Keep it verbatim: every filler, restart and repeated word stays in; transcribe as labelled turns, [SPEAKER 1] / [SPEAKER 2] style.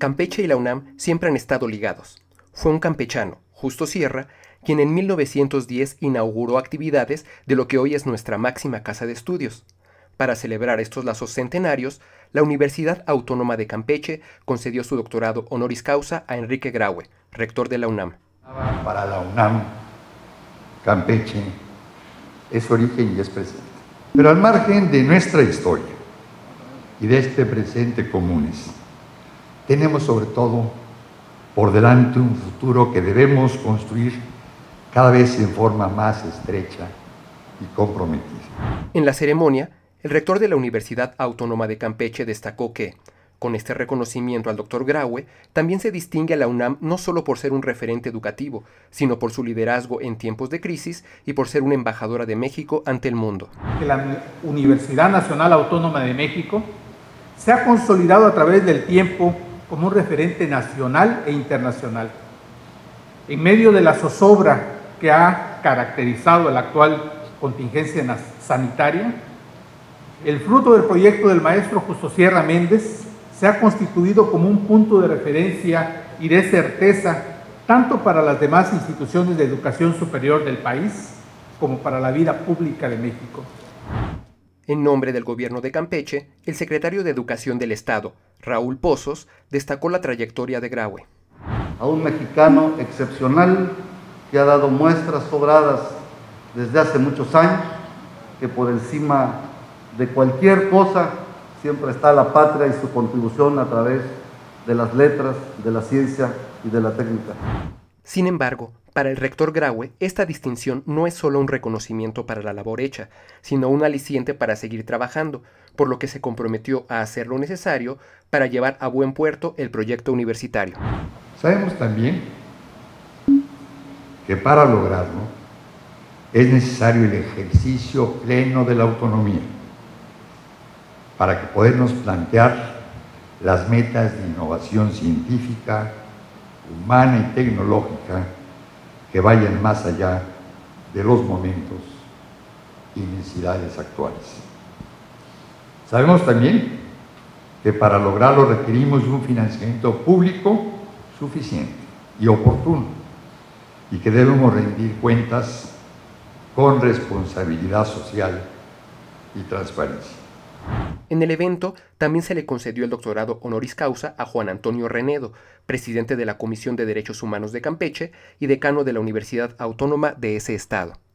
[SPEAKER 1] Campeche y la UNAM siempre han estado ligados. Fue un campechano, Justo Sierra, quien en mil novecientos diez inauguró actividades de lo que hoy es nuestra máxima casa de estudios. Para celebrar estos lazos centenarios, la Universidad Autónoma de Campeche concedió su doctorado honoris causa a Enrique Graue, rector de la UNAM.
[SPEAKER 2] Para la UNAM, Campeche es origen y es presente. Pero al margen de nuestra historia y de este presente comunes, tenemos sobre todo por delante un futuro que debemos construir cada vez en forma más estrecha y comprometida.
[SPEAKER 1] En la ceremonia, el rector de la Universidad Autónoma de Campeche destacó que, con este reconocimiento al doctor Graue, también se distingue a la UNAM no solo por ser un referente educativo, sino por su liderazgo en tiempos de crisis y por ser una embajadora de México ante el mundo.
[SPEAKER 3] Que la Universidad Nacional Autónoma de México se ha consolidado a través del tiempo como un referente nacional e internacional. En medio de la zozobra que ha caracterizado la actual contingencia sanitaria, el fruto del proyecto del maestro Justo Sierra Méndez se ha constituido como un punto de referencia y de certeza tanto para las demás instituciones de educación superior del país como para la vida pública de México.
[SPEAKER 1] En nombre del gobierno de Campeche, el secretario de Educación del Estado, Raúl Pozos, destacó la trayectoria de Graue.
[SPEAKER 4] A un mexicano excepcional que ha dado muestras sobradas desde hace muchos años, que por encima de cualquier cosa siempre está la patria y su contribución a través de las letras, de la ciencia y de la técnica.
[SPEAKER 1] Sin embargo, para el rector Graue, esta distinción no es solo un reconocimiento para la labor hecha, sino un aliciente para seguir trabajando, por lo que se comprometió a hacer lo necesario para llevar a buen puerto el proyecto universitario.
[SPEAKER 2] Sabemos también que para lograrlo es necesario el ejercicio pleno de la autonomía, para que podernos plantear las metas de innovación científica, humana y tecnológica que vayan más allá de los momentos y necesidades actuales. Sabemos también que para lograrlo requerimos de un financiamiento público suficiente y oportuno y que debemos rendir cuentas con responsabilidad social y transparencia.
[SPEAKER 1] En el evento también se le concedió el doctorado honoris causa a Juan Antonio Renedo, presidente de la Comisión de Derechos Humanos de Campeche y decano de la Universidad Autónoma de ese estado.